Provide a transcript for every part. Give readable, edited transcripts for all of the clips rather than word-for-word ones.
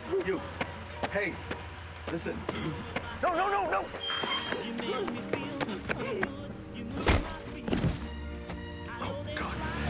You. Hey, listen. No, no, no, no! Oh, God.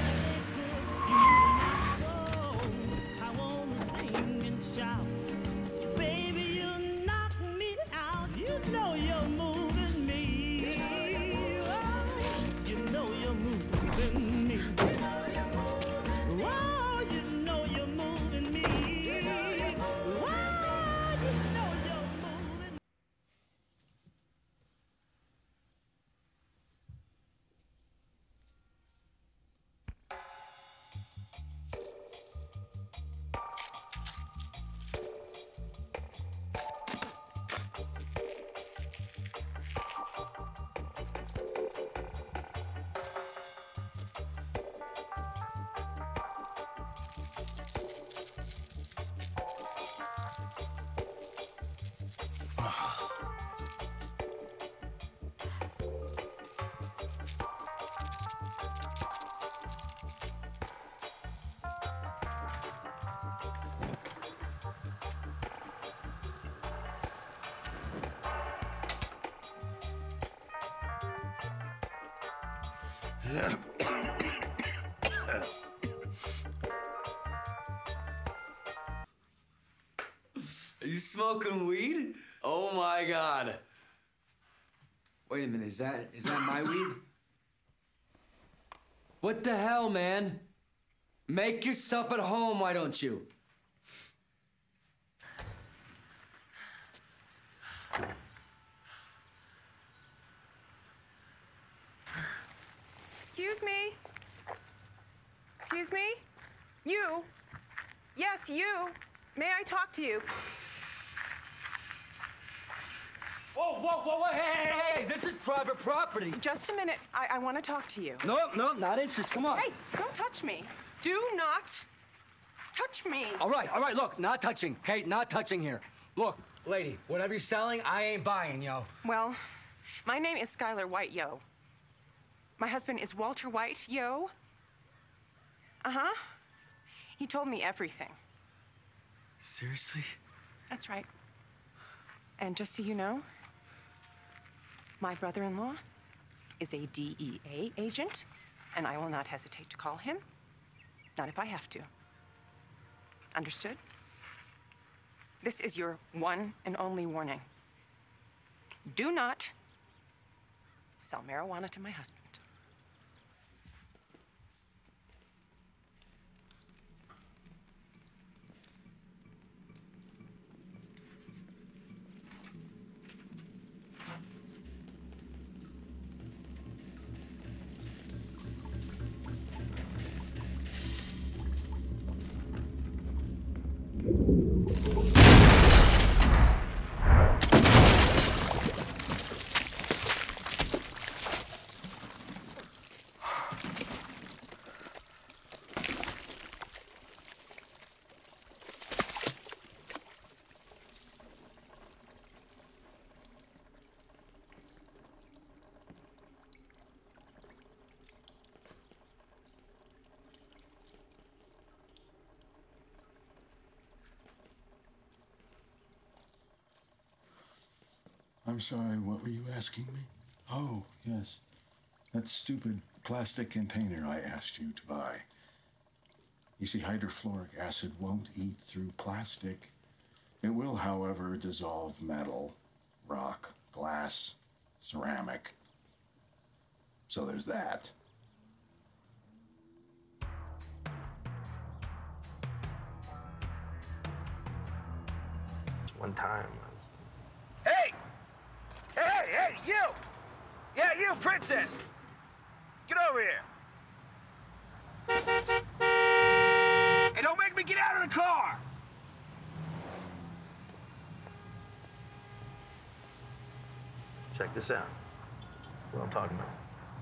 Are you smoking weed? Oh my God. Wait a minute, is that my weed? What the hell, man? Make yourself at home, why don't you? Excuse me? Excuse me? You? Yes, you. May I talk to you? Whoa, whoa, whoa, whoa, hey, this is private property. Just a minute. I want to talk to you. Nope, not interested. Come on. Hey, don't touch me. Do not touch me. All right, look, not touching. Okay, not touching here. Look, lady, whatever you're selling, I ain't buying, yo. Well, my name is Skylar White, yo. My husband is Walter White, yo. Uh-huh. He told me everything. Seriously? That's right. And just so you know, my brother-in-law is a DEA agent, and I will not hesitate to call him. Not if I have to. Understood? This is your one and only warning. Do not sell marijuana to my husband. I'm sorry, what were you asking me? Oh, yes. That stupid plastic container I asked you to buy. You see, hydrofluoric acid won't eat through plastic. It will, however, dissolve metal, rock, glass, ceramic. So there's that. One time. Hey! Hey, you! Yeah, you, princess! Get over here! Hey, don't make me get out of the car! Check this out. That's what I'm talking about.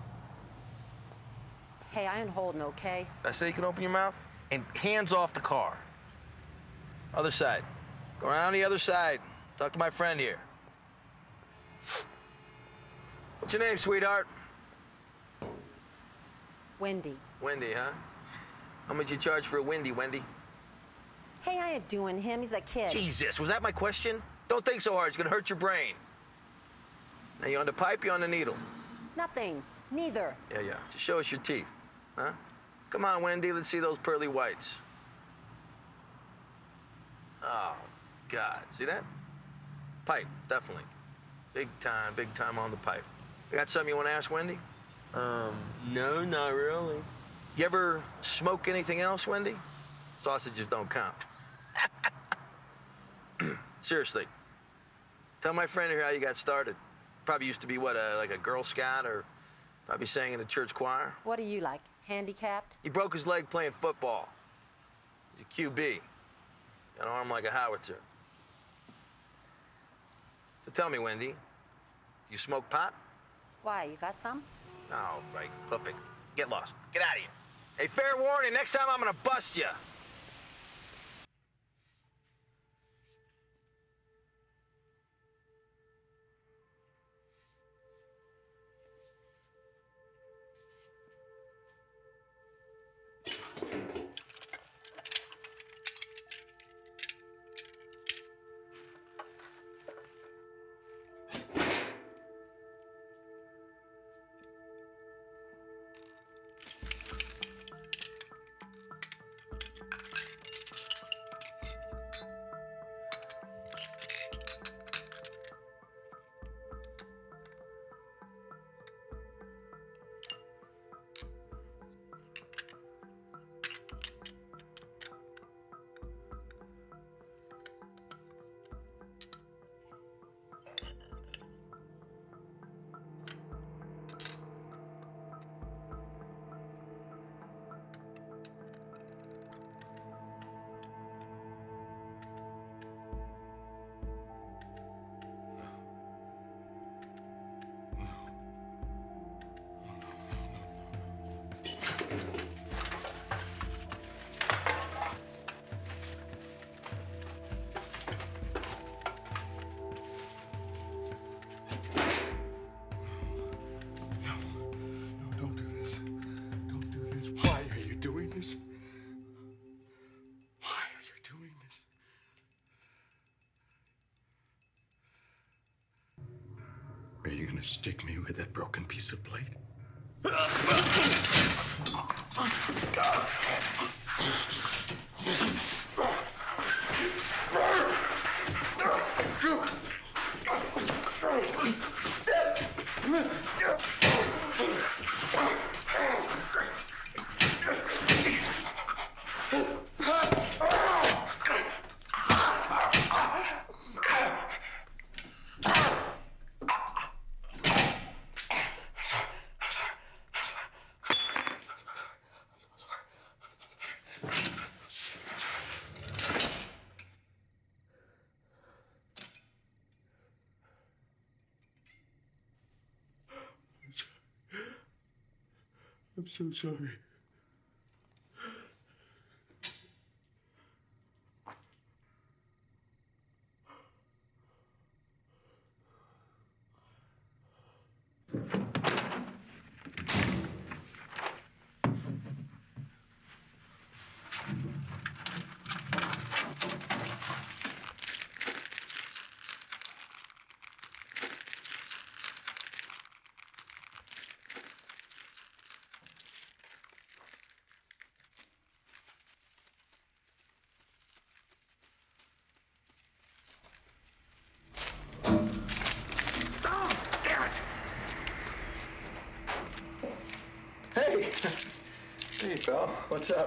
Hey, I ain't holding, okay? I say you can open your mouth? And hands off the car. Other side. Go around the other side. Talk to my friend here. What's your name, sweetheart? Wendy. Wendy, huh? How much you charge for a Wendy, Wendy? Hey, I ain't doing him. He's a kid. Jesus, was that my question? Don't think so hard. It's gonna hurt your brain. Now, you on the pipe, you on the needle? Nothing. Neither. Yeah. Just show us your teeth, huh? Come on, Wendy, let's see those pearly whites. Oh, God. See that? Pipe, definitely. Big time on the pipe. You got something you want to ask Wendy? No, not really. You ever smoke anything else, Wendy? Sausages don't count. Seriously. Tell my friend here how you got started. Probably used to be, what, like a Girl Scout, or probably sang in the church choir. What are you, like, handicapped? He broke his leg playing football. He's a QB. Got an arm like a howitzer. So tell me, Wendy, do you smoke pot? Why, you got some? Oh, right. Perfect. Get lost. Get out of here. Hey, fair warning, next time I'm gonna bust you. Are you gonna stick me with that broken piece of plate? I'm so sorry. Hey! Hey, pal. What's up?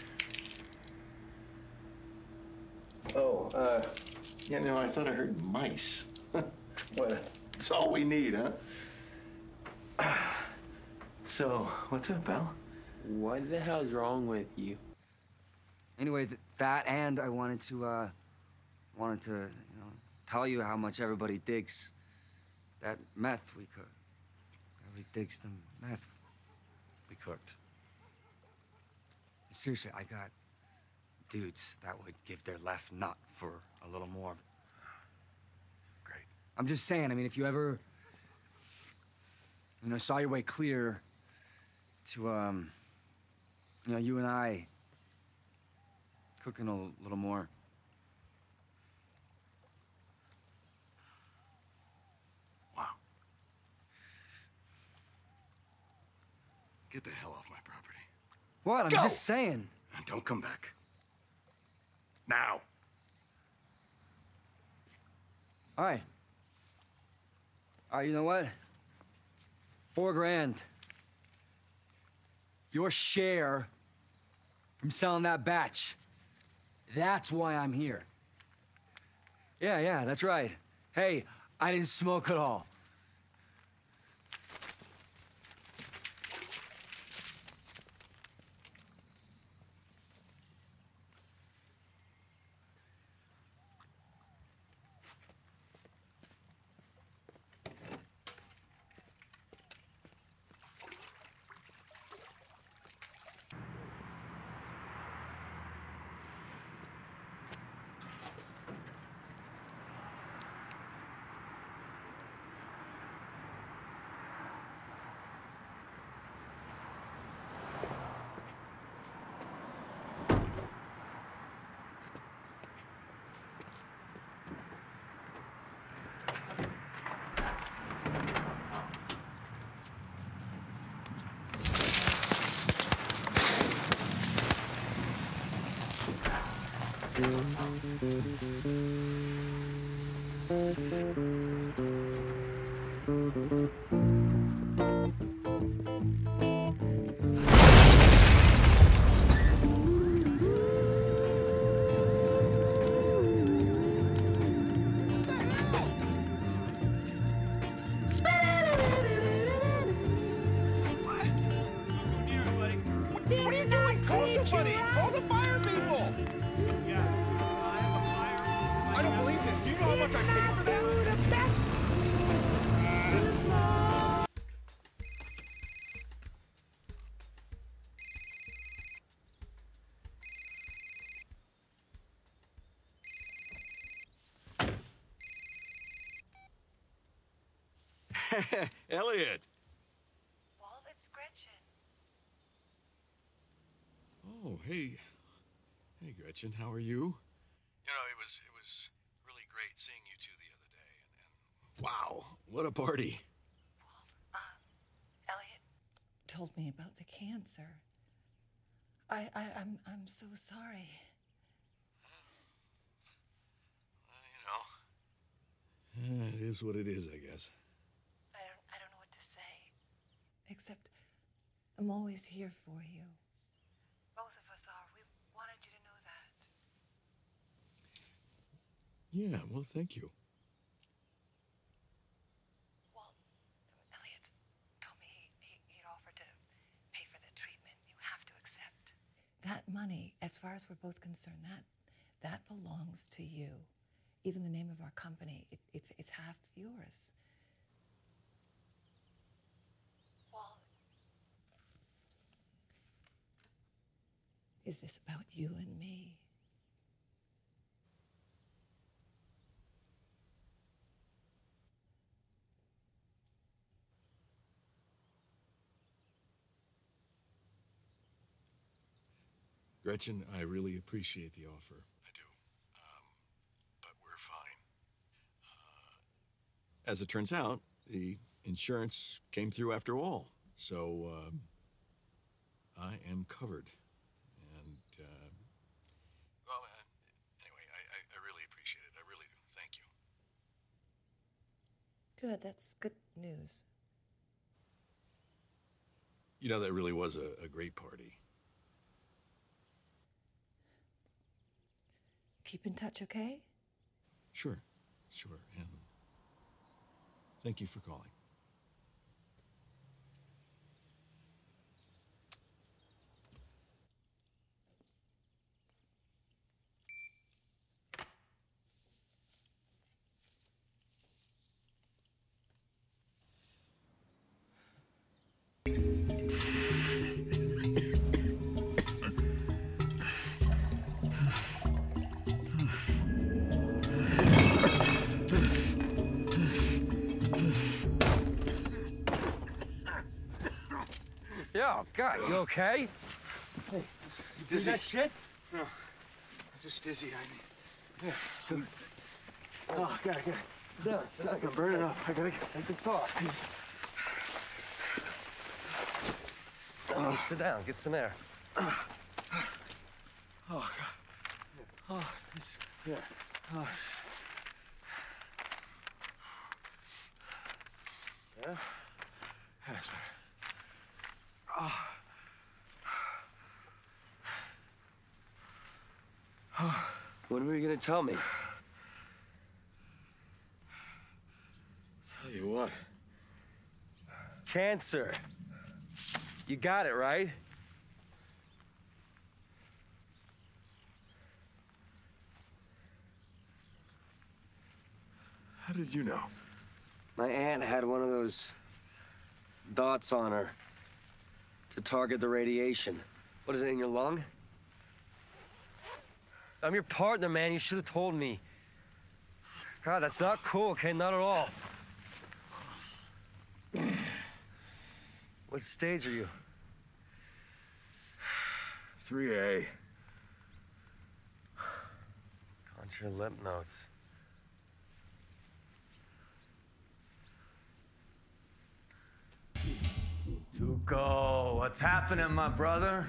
Oh, you know, I thought I heard mice. Well, that's all we need, huh? So, what's up, pal? What the hell's wrong with you? Anyway, that and I wanted to, tell you how much everybody digs that meth we cooked. Everybody digs the meth we cooked. Seriously, I got dudes that would give their left nut for a little more. Great. I'm just saying, I mean, if you ever, saw your way clear to, you and I cooking a little more. Wow. Get the hell off my property. What? I'm Go! just saying. And don't come back. Now. All right. All right, you know what? $4,000. Your share from selling that batch. That's why I'm here. Yeah, that's right. Hey, I didn't smoke at all. Elliot. Walt, it's Gretchen. Oh, hey. Hey, Gretchen, how are you? You know, it was really great seeing you two the other day. And wow, what a party. Walt, Elliot told me about the cancer. I'm so sorry. You know, it is what it is, I guess. I don't know what to say. Except I'm always here for you. Both of us are. We wanted you to know that. Yeah, well, thank you. Well, Elliot told me he'd offered to pay for the treatment. You have to accept. That money, as far as we're both concerned, that belongs to you. Even the name of our company, it's half yours. Well, is this about you and me? Gretchen, I really appreciate the offer. I do. But we're fine. As it turns out, the insurance came through after all. So, I am covered. And, anyway, I really appreciate it. I really do. Thank you. Good, that's good news. You know, that really was a great party. Keep in touch, okay? Sure. And thank you for calling. Yo, God, you okay? Hey, you did that shit? No. just dizzy. I need... Yeah. Oh, God. Sit down. I gotta burn it up. I gotta take this off. Sit down. Get some air. Oh, God. Oh, this... Yeah. Oh. Yeah? That's better. Oh. When were you gonna tell me? Tell you what. Cancer. You got it, right? How did you know? My aunt had one of those dots on her to target the radiation. What is it, in your lung? I'm your partner, man. You should have told me. God, that's not cool, okay? Not at all. What stage are you? 3A. Contra lymph nodes. Tuco, what's happening, my brother?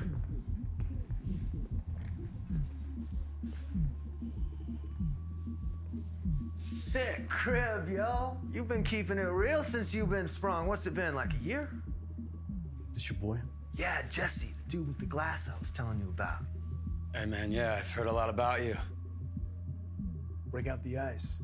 Sick crib, yo. You've been keeping it real since you've been sprung. What's it been, like a year? This your boy? Yeah, Jesse, the dude with the glass I was telling you about. Hey, man, yeah, I've heard a lot about you. Break out the ice.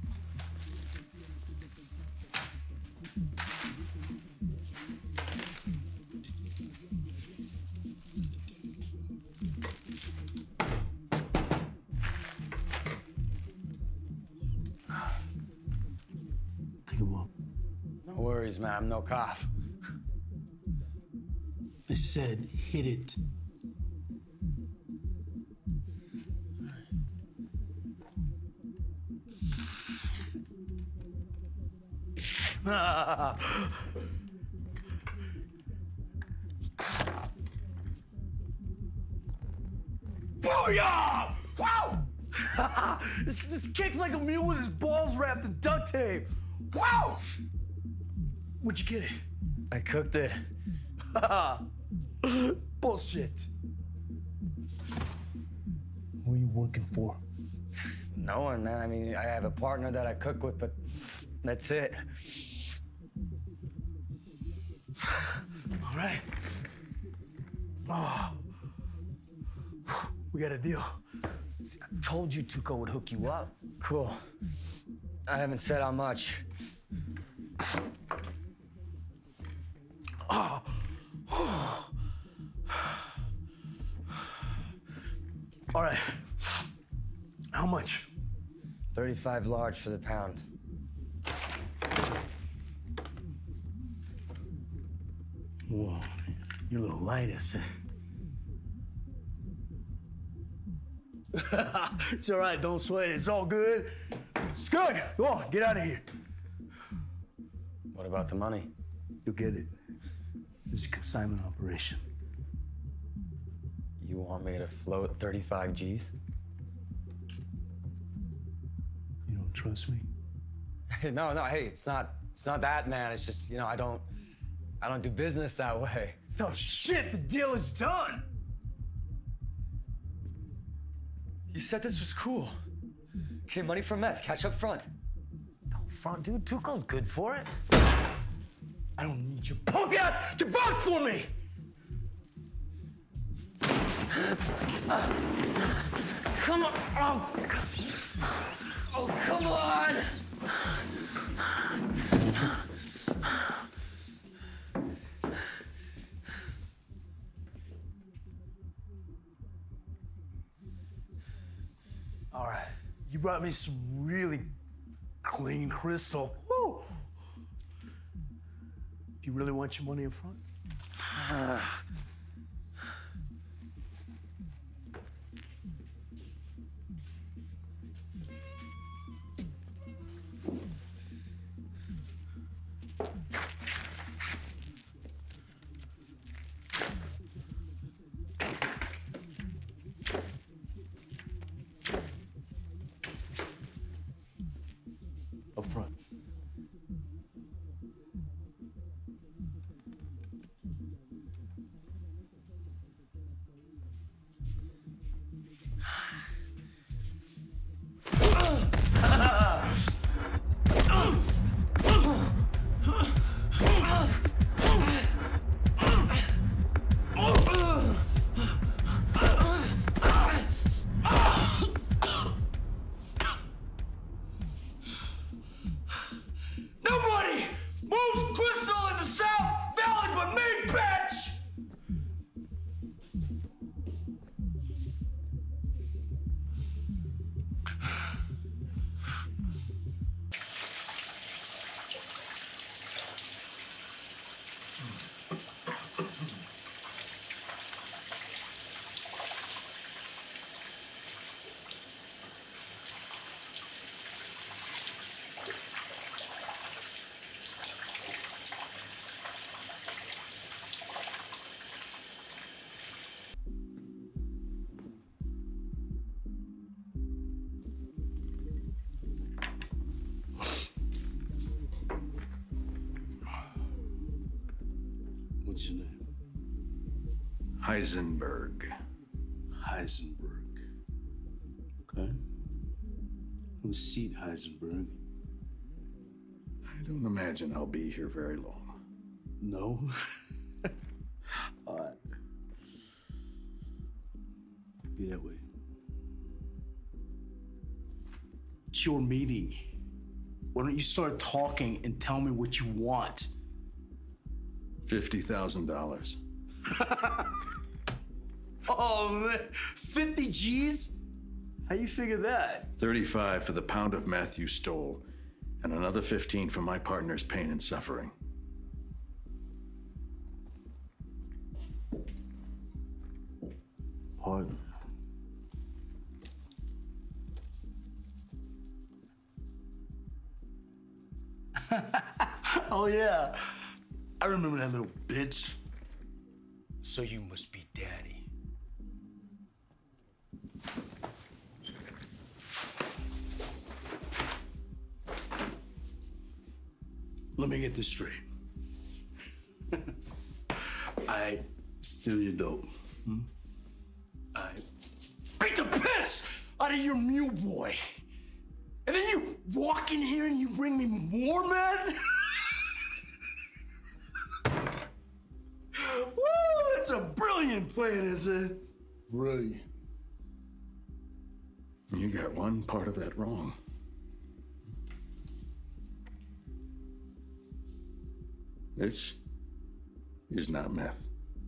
Take a walk. No worries, man, I'm no cop. I said hit it. Booyah! Wow! this kicks like a mule with his balls wrapped in duct tape. Wow! Where'd you get it? I cooked it. Bullshit. Who are you working for? No one, man. I mean, I have a partner that I cook with, but that's it. All right. Oh. We got a deal. See, I told you Tuco would hook you up. Cool. I haven't said how much. Oh. All right. How much? 35 large for the pound. Whoa, you're a little light, I said. It's all right, don't sweat it. It's all good. It's good. Go on, get out of here. What about the money? You'll get it. This is a consignment operation. You want me to float 35 G's? You don't trust me? No, hey, it's not that, man. It's just, you know, I don't do business that way. Oh, shit, the deal is done. You said this was cool. Okay, money for meth, cash up front. Don't front, dude. Tuco's good for it. I don't need your punk ass to vote for me. Come on. Oh, come on! All right, you brought me some really clean crystal. Woo! If you really want your money up front. Up front. Nobody moves crystal in the South Valley but me, bitch! What's your name? Heisenberg. Heisenberg. Okay. Have a seat, Heisenberg. I don't imagine I'll be here very long. No? All right. Be that way. It's your meeting. Why don't you start talking and tell me what you want? $50,000. Oh, man. 50 G's? How you figure that? 35 for the pound of meth you stole, and another 15 for my partner's pain and suffering. Pardon? Oh, yeah. I remember that little bitch. So you must be daddy. Let me get this straight. I steal your dope. I beat the piss out of your mule boy. And then you walk in here and you bring me more meth? Woo, that's a brilliant plan, isn't it? Brilliant. You got one part of that wrong. This is not meth.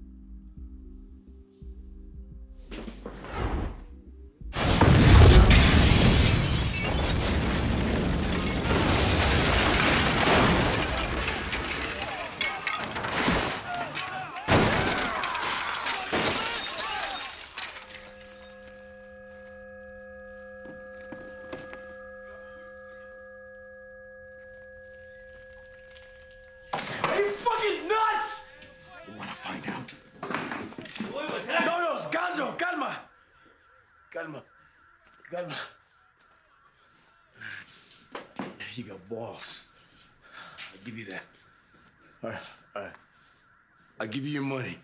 Are you fucking nuts? You want to find out? No, Gonzo, calma. Calma. Calma. You got balls. I'll give you that. All right. I'll give you your money.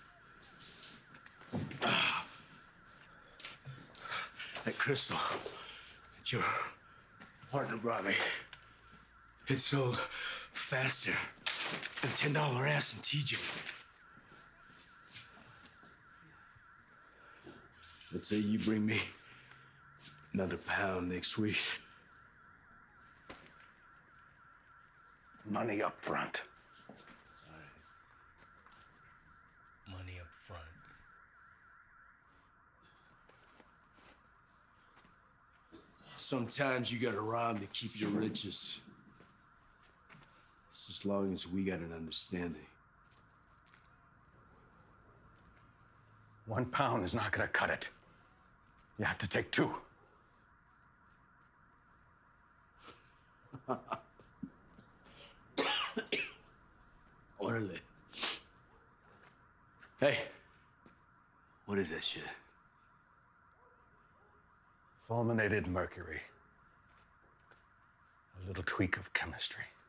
That crystal that your partner brought me, it sold faster than $10 ass in TJ. Let's say you bring me another pound next week. Money up front. Money up front. Sometimes you gotta rob to keep your riches. It's as long as we got an understanding. 1 pound is not going to cut it. You have to take 2. Orderly. Hey, what is that shit? Fulminated mercury. A little tweak of chemistry.